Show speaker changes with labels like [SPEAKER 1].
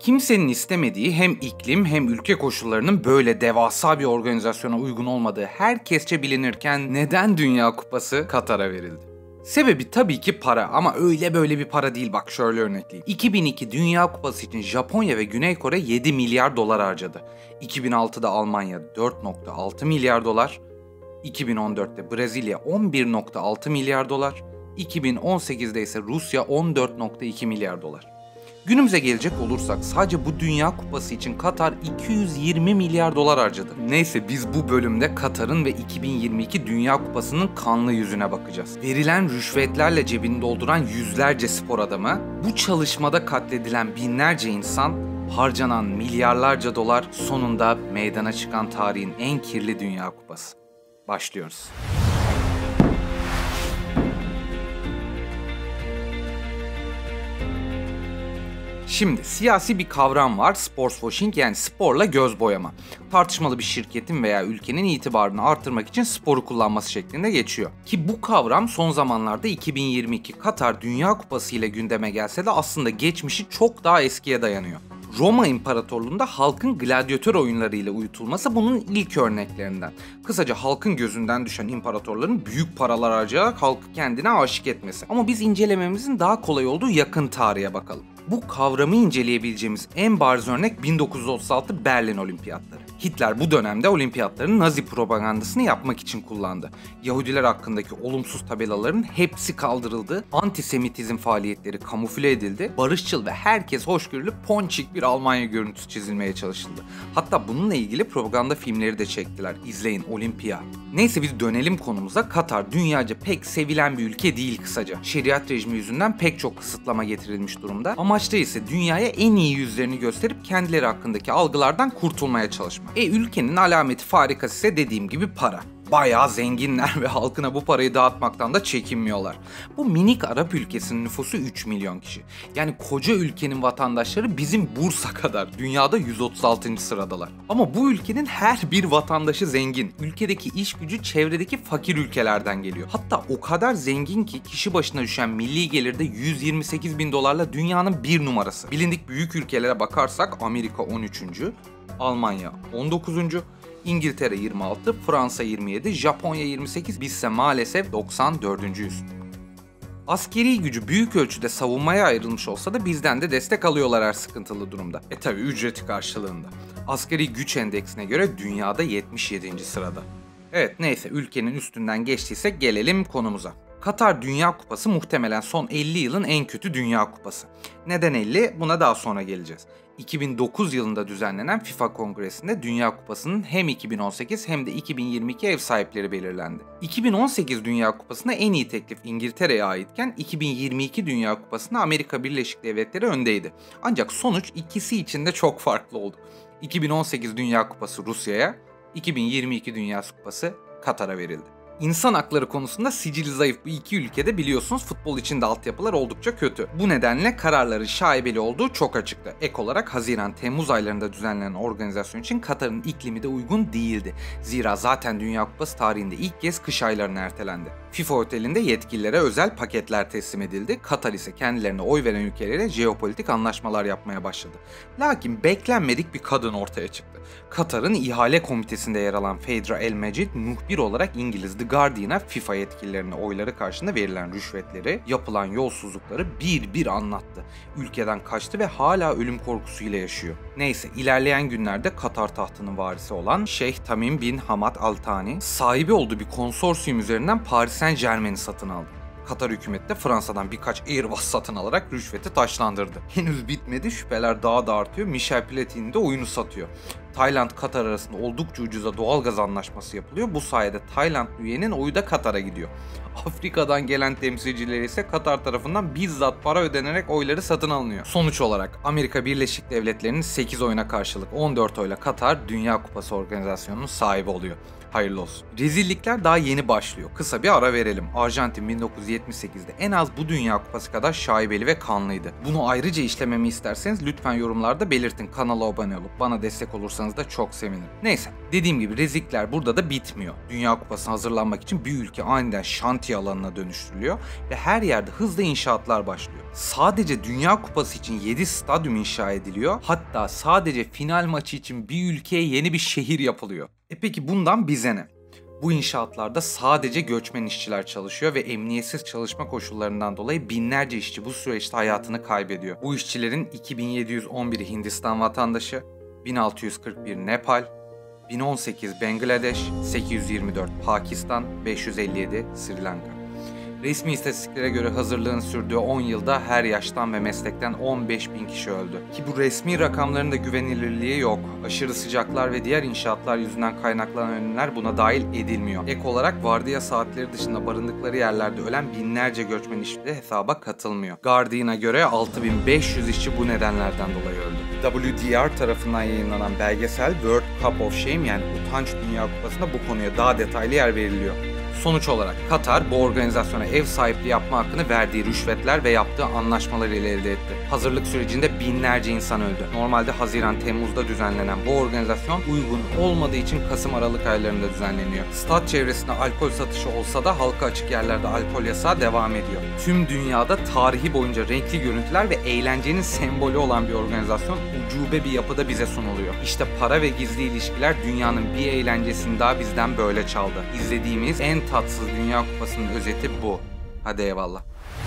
[SPEAKER 1] Kimsenin istemediği hem iklim hem ülke koşullarının böyle devasa bir organizasyona uygun olmadığı herkesçe bilinirken neden Dünya Kupası Katar'a verildi? Sebebi tabii ki para ama öyle böyle bir para değil, bak şöyle örnekleyeyim. 2002 Dünya Kupası için Japonya ve Güney Kore 7 milyar dolar harcadı. 2006'da Almanya 4,6 milyar dolar, 2014'te Brezilya 11,6 milyar dolar, 2018'de ise Rusya 14,2 milyar dolar. Günümüze gelecek olursak sadece bu Dünya Kupası için Katar 220 milyar dolar harcadı. Neyse, biz bu bölümde Katar'ın ve 2022 Dünya Kupası'nın kanlı yüzüne bakacağız. Verilen rüşvetlerle cebini dolduran yüzlerce spor adamı, bu çalışmada katledilen binlerce insan, harcanan milyarlarca dolar, sonunda meydana çıkan tarihin en kirli Dünya Kupası. Başlıyoruz. Şimdi siyasi bir kavram var, sportswashing, yani sporla göz boyama. Tartışmalı bir şirketin veya ülkenin itibarını artırmak için sporu kullanması şeklinde geçiyor. Ki bu kavram son zamanlarda 2022 Katar Dünya Kupası ile gündeme gelse de aslında geçmişi çok daha eskiye dayanıyor. Roma İmparatorluğu'nda halkın gladyatör oyunlarıyla uyutulması bunun ilk örneklerinden. Kısaca halkın gözünden düşen imparatorların büyük paralar harcayarak halkı kendine aşık etmesi. Ama biz incelememizin daha kolay olduğu yakın tarihe bakalım. Bu kavramı inceleyebileceğimiz en bariz örnek 1936 Berlin Olimpiyatları. Hitler bu dönemde olimpiyatların Nazi propagandasını yapmak için kullandı. Yahudiler hakkındaki olumsuz tabelaların hepsi kaldırıldı, antisemitizm faaliyetleri kamufle edildi, barışçıl ve herkes hoşgörülü ponçik bir Almanya görüntüsü çizilmeye çalışıldı. Hatta bununla ilgili propaganda filmleri de çektiler. İzleyin, Olimpiya. Neyse, biz dönelim konumuza. Katar dünyaca pek sevilen bir ülke değil kısaca. Şeriat rejimi yüzünden pek çok kısıtlama getirilmiş durumda. Amaçta ise dünyaya en iyi yüzlerini gösterip kendileri hakkındaki algılardan kurtulmaya çalışmak. Ülkenin alameti farikası ise dediğim gibi para. Bayağı zenginler ve halkına bu parayı dağıtmaktan da çekinmiyorlar. Bu minik Arap ülkesinin nüfusu 3 milyon kişi. Yani koca ülkenin vatandaşları bizim Bursa kadar. Dünyada 136. sıradalar. Ama bu ülkenin her bir vatandaşı zengin. Ülkedeki iş gücü çevredeki fakir ülkelerden geliyor. Hatta o kadar zengin ki kişi başına düşen milli gelirde 128 bin dolarla dünyanın bir numarası. Bilindik büyük ülkelere bakarsak Amerika 13. Almanya 19. İngiltere 26, Fransa 27, Japonya 28, bizse maalesef 94.'yüz. Askeri gücü büyük ölçüde savunmaya ayrılmış olsa da bizden de destek alıyorlar her sıkıntılı durumda. Tabi ücreti karşılığında. Askeri güç endeksine göre dünyada 77. sırada. Evet, neyse, ülkenin üstünden geçtiysek gelelim konumuza. Katar Dünya Kupası muhtemelen son 50 yılın en kötü Dünya Kupası. Neden 50? Buna daha sonra geleceğiz. 2009 yılında düzenlenen FIFA Kongresi'nde Dünya Kupası'nın hem 2018 hem de 2022 ev sahipleri belirlendi. 2018 Dünya Kupası'na en iyi teklif İngiltere'ye aitken 2022 Dünya Kupası'na Amerika Birleşik Devletleri öndeydi. Ancak sonuç ikisi için de çok farklı oldu. 2018 Dünya Kupası Rusya'ya, 2022 Dünya Kupası Katar'a verildi. İnsan hakları konusunda sicili zayıf bu iki ülkede biliyorsunuz futbol için de altyapılar oldukça kötü. Bu nedenle kararların şaibeli olduğu çok açıktı. Ek olarak Haziran-Temmuz aylarında düzenlenen organizasyon için Katar'ın iklimi de uygun değildi. Zira zaten Dünya Kupası tarihinde ilk kez kış aylarına ertelendi. FIFA otelinde yetkililere özel paketler teslim edildi. Katar ise kendilerine oy veren ülkelere jeopolitik anlaşmalar yapmaya başladı. Lakin beklenmedik bir kadın ortaya çıktı. Katar'ın ihale komitesinde yer alan Fedra El Mecid, muhbir olarak İngiliz The Guardian'a FIFA yetkililerine oyları karşılığında verilen rüşvetleri, yapılan yolsuzlukları bir bir anlattı. Ülkeden kaçtı ve hala ölüm korkusuyla yaşıyor. Neyse, ilerleyen günlerde Katar tahtının varisi olan Şeyh Tamim bin Hamad Al Thani, sahibi olduğu bir konsorsiyum üzerinden Paris Saint-Germain'i satın aldı. Katar hükümeti de Fransa'dan birkaç Airbus satın alarak rüşveti taşlandırdı. Henüz bitmedi, şüpheler daha da artıyor. Michel Platini de oyunu satıyor. Tayland-Katar arasında oldukça ucuza doğalgaz anlaşması yapılıyor. Bu sayede Tayland üyenin oyu da Katar'a gidiyor. Afrika'dan gelen temsilcileri ise Katar tarafından bizzat para ödenerek oyları satın alınıyor. Sonuç olarak Amerika Birleşik Devletleri'nin 8 oyuna karşılık 14 oyla Katar Dünya Kupası organizasyonunun sahibi oluyor. Hayırlı olsun. Rezillikler daha yeni başlıyor. Kısa bir ara verelim. Arjantin 1978'de en az bu Dünya Kupası kadar şaibeli ve kanlıydı. Bunu ayrıca işlememi isterseniz lütfen yorumlarda belirtin. Kanala abone olup bana destek olursanız olursanız da çok sevinirim. Neyse, dediğim gibi rezillikler burada da bitmiyor. Dünya Kupası'na hazırlanmak için bir ülke aniden şantiye alanına dönüştürülüyor ve her yerde hızlı inşaatlar başlıyor. Sadece Dünya Kupası için 7 stadyum inşa ediliyor. Hatta sadece final maçı için bir ülkeye yeni bir şehir yapılıyor. Peki bundan bize ne? Bu inşaatlarda sadece göçmen işçiler çalışıyor ve emniyetsiz çalışma koşullarından dolayı binlerce işçi bu süreçte hayatını kaybediyor. Bu işçilerin 2711'i Hindistan vatandaşı, 1641 Nepal, 1018 Bangladeş, 824 Pakistan, 557 Sri Lanka. Resmi istatistiklere göre hazırlığın sürdüğü 10 yılda her yaştan ve meslekten 15.000 kişi öldü. Ki bu resmi rakamların da güvenilirliği yok. Aşırı sıcaklar ve diğer inşaatlar yüzünden kaynaklanan ölümler buna dahil edilmiyor. Ek olarak vardiya saatleri dışında barındıkları yerlerde ölen binlerce göçmen işçi de hesaba katılmıyor. Guardian'a göre 6500 işçi bu nedenlerden dolayı öldü. WDR tarafından yayınlanan belgesel World Cup of Shame yani Utanç Dünya Kupası'nda bu konuya daha detaylı yer veriliyor. Sonuç olarak Katar bu organizasyona ev sahipliği yapma hakkını verdiği rüşvetler ve yaptığı anlaşmalar ile elde etti. Hazırlık sürecinde binlerce insan öldü. Normalde Haziran-Temmuz'da düzenlenen bu organizasyon uygun olmadığı için Kasım-Aralık aylarında düzenleniyor. Stat çevresinde alkol satışı olsa da halka açık yerlerde alkol yasağı devam ediyor. Tüm dünyada tarihi boyunca renkli görüntüler ve eğlencenin sembolü olan bir organizasyon ucube bir yapıda bize sunuluyor. İşte para ve gizli ilişkiler dünyanın bir eğlencesini daha bizden böyle çaldı. İzlediğimiz en tatsız Dünya Kupası'nın özeti bu. Hadi eyvallah.